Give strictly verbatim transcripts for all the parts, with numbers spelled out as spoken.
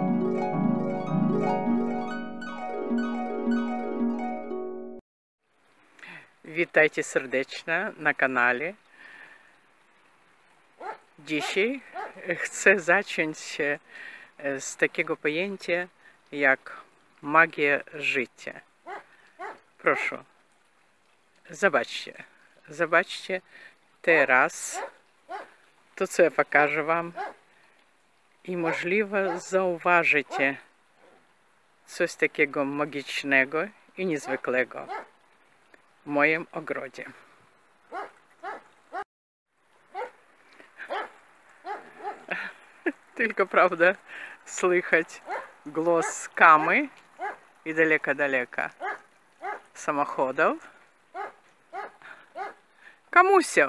Witajcie serdecznie na kanale. Dzisiaj chcę zacząć z takiego pojęcia jak magia życia. Proszę, zobaczcie, zobaczcie teraz to, co ja pokażę wam i możliwe zauważycie coś takiego magicznego i niezwykłego w moim ogrodzie. Tylko, prawda, słychać głos kamy i daleko-daleko samochodów. Kamusio!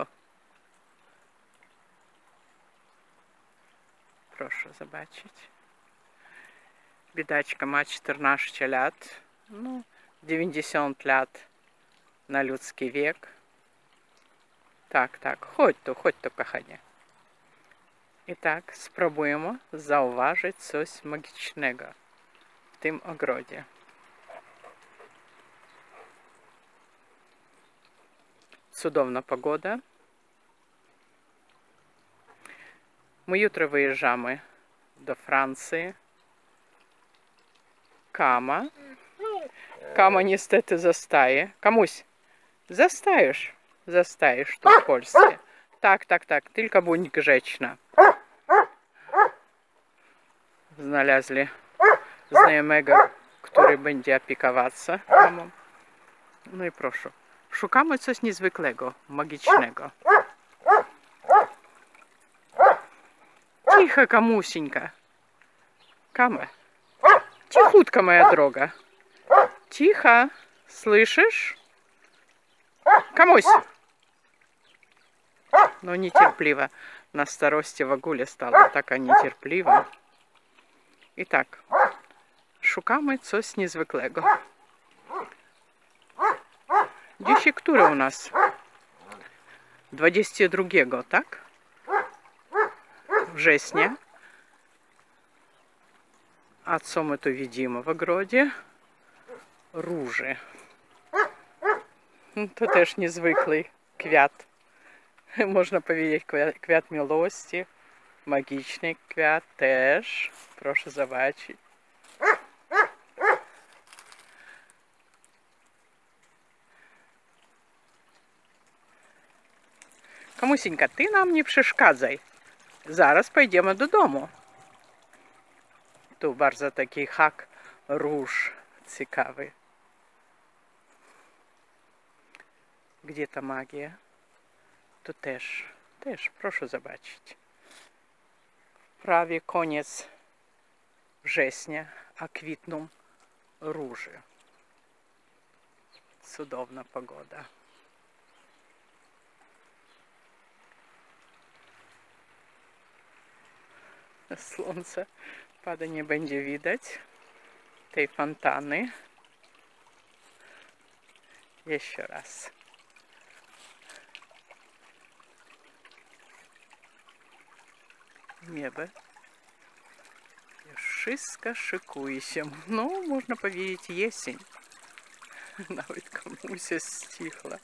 Proszę zobaczyć. Biedaczka ma czternaście lat, no dziewięćdziesiąt lat na ludzki wiek. Tak, tak, chodź tu, chodź tu, kochanie. I tak spróbujemy zauważyć coś magicznego w tym ogrodzie. Cudowna pogoda. My jutro wyjeżdżamy do Francji. Kama. Kama niestety zostaje. Kamuś, zostajesz. Zostajesz tu w Polsce. Tak, tak, tak. Tylko bądź grzeczna. Znaleźli znajomego, który będzie opiekować się kamą. No i proszę. Szukamy coś niezwykłego, magicznego. Cicho, kamusinka. Kama. Cichutko, moja droga. Cicho. Słyszysz? Kamuś. No niecierpliwa. Na starości w ogóle stała taka niecierpliwa. I tak. Szukamy coś niezwykłego. Dzisiaj który u nas? dwudziestego drugiego, tak? Września. A co my tu widzimy w ogrodzie? Róże. To też niezwykły kwiat. Można powiedzieć kwiat miłości. Magiczny kwiat też. Proszę zobaczyć. Kamusinka, ty nam nie przeszkadzaj. Zaraz pójdziemy do domu. Tu bardzo taki hak róż ciekawy. Gdzie ta magia? Tu też, też, proszę zobaczyć. Prawie koniec września, a kwitną róże. Cudowna pogoda. Słońce pada, nie będzie widać tej fontany. Jeszcze raz. Niebo. Już wszystko szykuje się. No, można powiedzieć, jesień. Nawet komuś stichła.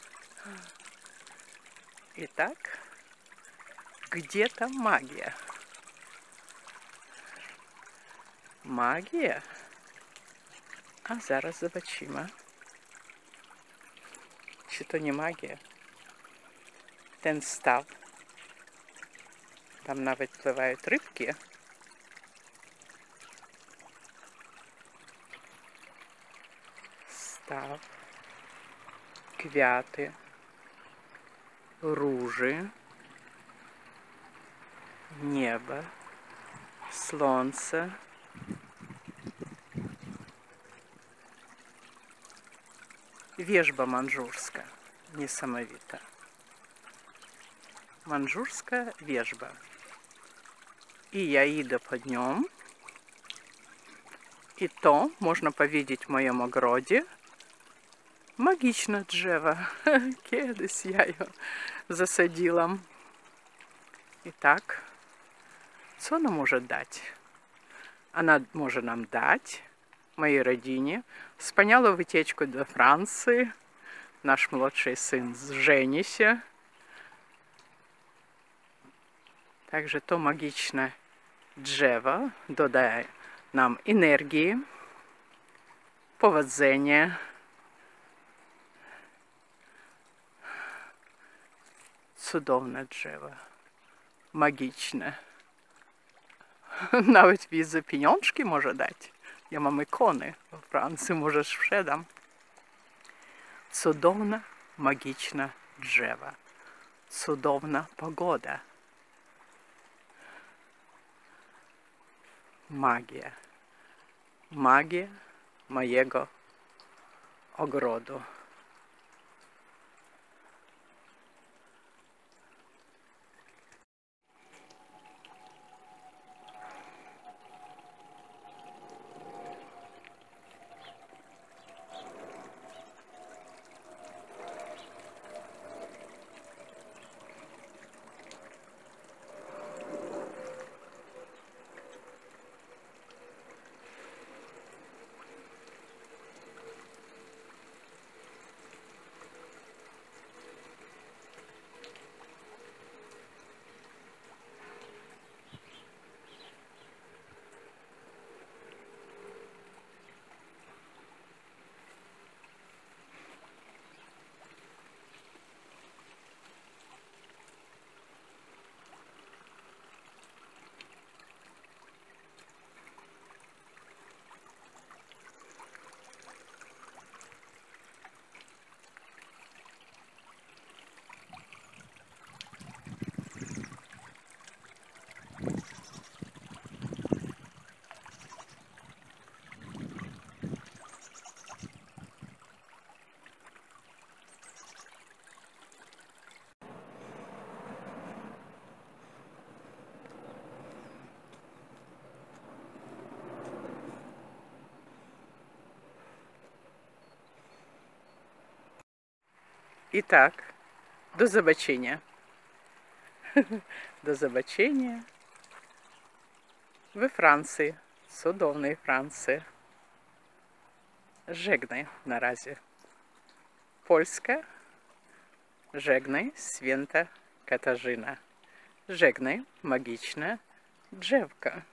I tak, gdzie ta magia? Magia? A zaraz zobaczymy. Czy to nie magia? Ten staw. Tam nawet pływają rybki. Staw. Kwiaty. Róży. Niebo. Słońce. Wierzba mandżurska. Niesamowita. Mandżurska wierzba. I ja idę pod nią. I to, można powiedzieć, w moim ogrodzie magiczne drzewo. Kiedyś ja je zasadziłam. I tak, co ono może dać? Она може нам дати, моїй родині. Спаняла витечку до Франції. Наш младший син жениться. Также то магічне drzewo додає нам енергії, повоdzenia. Цудовне drzewo. Магічне. Навіть візи піньончики може дати. Я мам ікони у Франції, може, ще дам. Цудовна магічна drzewo. Цудовна погода. Магія. Магія моєго огороду. І так, до побачення. До побачення в Франції, цудовної Франції. Żegnaj наразі. Польська. Żegnaj, Święta Katarzyna. Żegnaj, magiczne drzewka.